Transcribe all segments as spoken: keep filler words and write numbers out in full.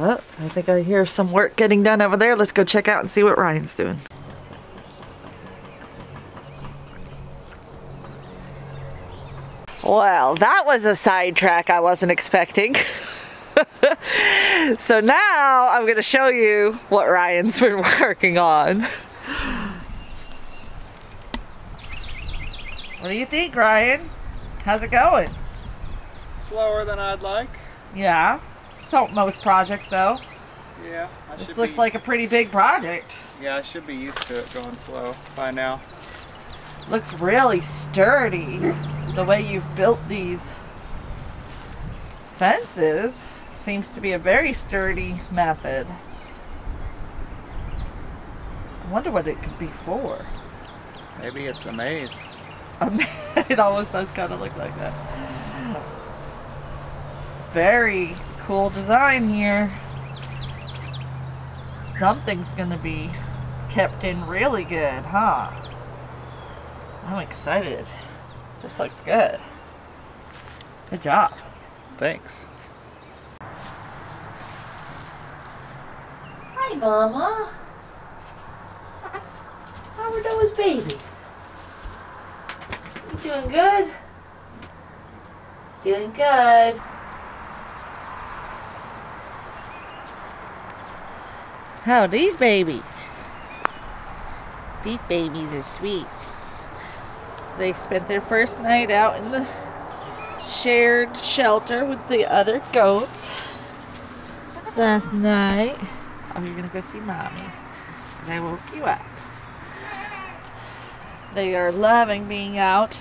Oh, I think I hear some work getting done over there. Let's go check out and see what Ryan's doing. Well, that was a sidetrack I wasn't expecting. So now I'm going to show you what Ryan's been working on. What do you think, Ryan? How's it going? Slower than I'd like. Yeah. So most projects though. Yeah. I this should looks be, like a pretty big project. Yeah, I should be used to it going slow by now. Looks really sturdy. The way you've built these fences seems to be a very sturdy method. I wonder what it could be for. Maybe it's a maze. It almost does kind of look like that. Very cool design here. Something's gonna be kept in really good, huh? I'm excited. This looks good. Good job. Thanks. Hi, Mama. How are those babies? You doing good? Doing good. How are these babies? These babies are sweet. They spent their first night out in the shared shelter with the other goats last night. Oh, you're gonna go see Mommy, because I woke you up. They are loving being out.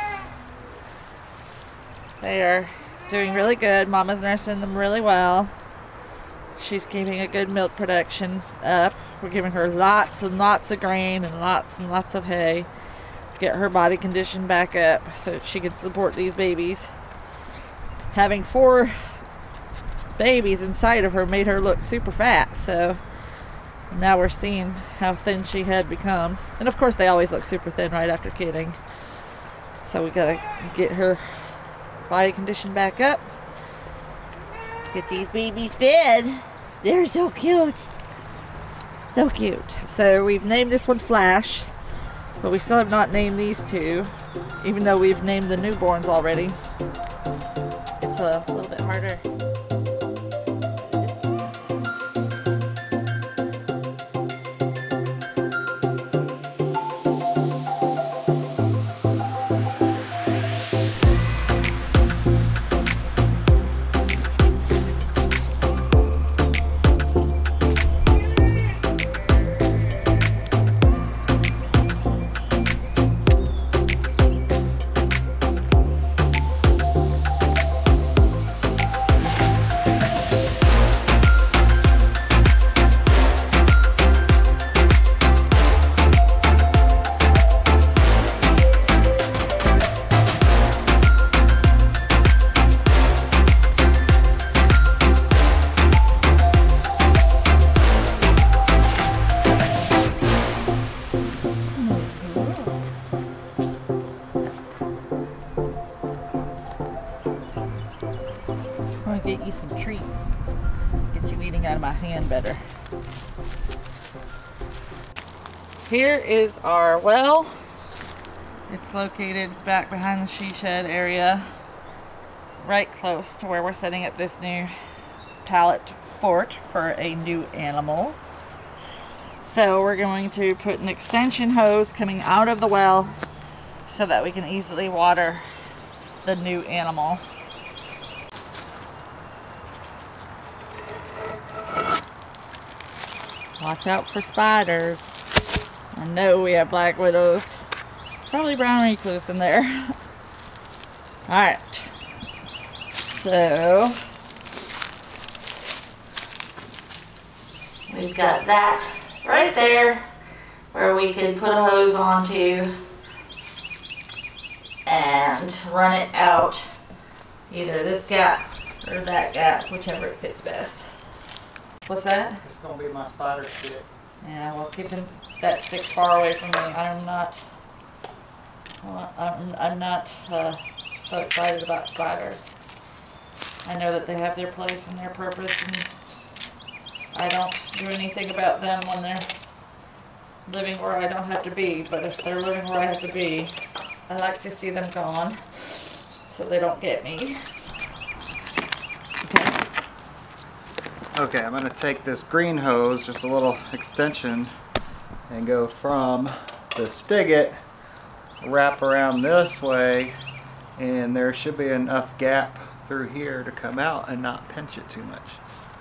They are doing really good. Mama's nursing them really well. She's keeping a good milk production up. We're giving her lots and lots of grain and lots and lots of hay. Get her body condition back up so that she can support these babies. Having four babies inside of her made her look super fat, so now we're seeing how thin she had become. And of course they always look super thin right after kidding. So we gotta get her body condition back up. Get these babies fed. They're so cute. So cute. So we've named this one Flash, but we still have not named these two, even though we've named the newborns already. It's a little bit harder. Get you some treats. Get you eating out of my hand better. Here is our well. It's located back behind the she shed area, right close to where we're setting up this new pallet fort for a new animal. So we're going to put an extension hose coming out of the well so that we can easily water the new animal. Watch out for spiders. I know we have black widows. Probably brown recluse in there. Alright. So We've got that right there where we can put a hose onto and run it out either this gap or that gap, whichever it fits best. What's that? It's going to be my spider stick. Yeah, well, keeping that stick far away from me. I'm not. Well, I'm, I'm not uh, so excited about spiders. I know that they have their place and their purpose, and I don't do anything about them when they're living where I don't have to be, but if they're living where I have to be, I like to see them gone so they don't get me. Okay. Okay, I'm going to take this green hose, just a little extension, and go from the spigot, wrap around this way, and there should be enough gap through here to come out and not pinch it too much.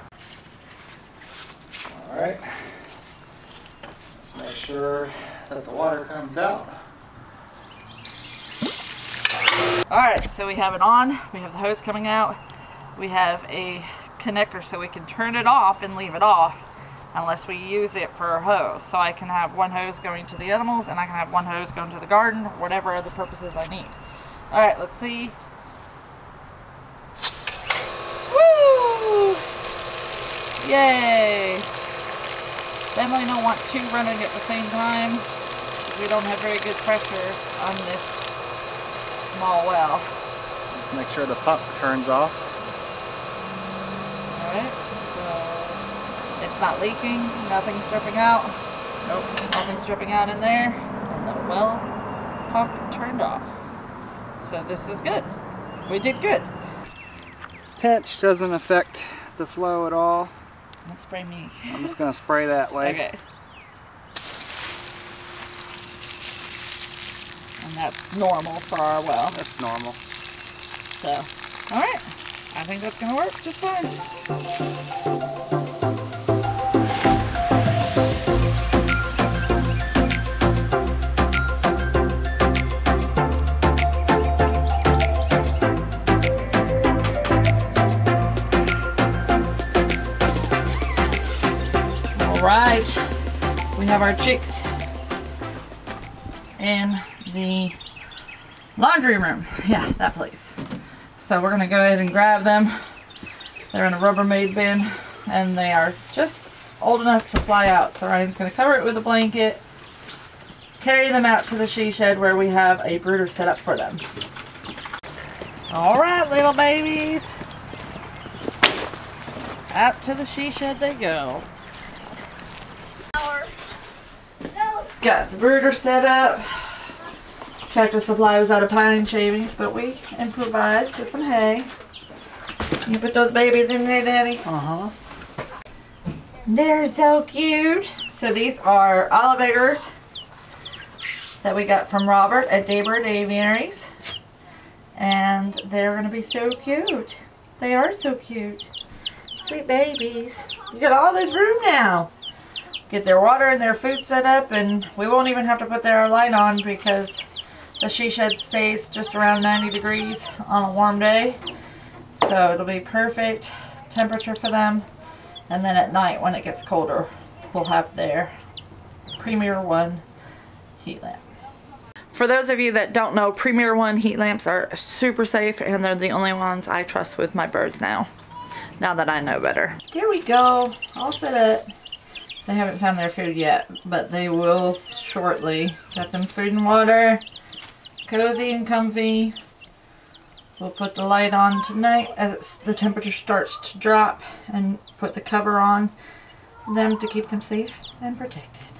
Alright, let's make sure that the water comes out. Alright, so we have it on, we have the hose coming out, we have a connector so we can turn it off and leave it off unless we use it for a hose. So I can have one hose going to the animals and I can have one hose going to the garden, whatever other purposes I need. Alright, let's see. Woo! Yay! Definitely don't want two running at the same time. We don't have very good pressure on this small well. Let's make sure the pump turns off. Alright, so it's not leaking, nothing's dripping out. Nope. Nothing's dripping out in there, and the well pump turned off. So this is good. We did good. Pinch doesn't affect the flow at all. Don't spray me. I'm just going to spray that way. Okay. And that's normal for our well. That's normal. So, alright. I think that's going to work just fine. Alright, we have our chicks in the laundry room. Yeah, that place. So we're going to go ahead and grab them. They're in a Rubbermaid bin and they are just old enough to fly out. So Ryan's going to cover it with a blanket, carry them out to the she shed where we have a brooder set up for them. Alright, little babies. Out to the she shed they go. Got the brooder set up. Tractor Supply was out of pine shavings, but we improvised with some hay. You put those babies in there, Daddy? Uh-huh. They're so cute. So these are olive eggers that we got from Robert at Daybird Aviaries. And they're going to be so cute. They are so cute. Sweet babies. You got all this room now. Get their water and their food set up, and we won't even have to put their light on because the she shed stays just around ninety degrees on a warm day. So it'll be perfect temperature for them. And then at night when it gets colder, we'll have their Premier One heat lamp. For those of you that don't know, Premier One heat lamps are super safe and they're the only ones I trust with my birds now. Now that I know better. Here we go, all set up. They haven't found their food yet, but they will shortly. Got them food and water, cozy and comfy. We'll put the light on tonight as it's, the temperature starts to drop and put the cover on them to keep them safe and protected.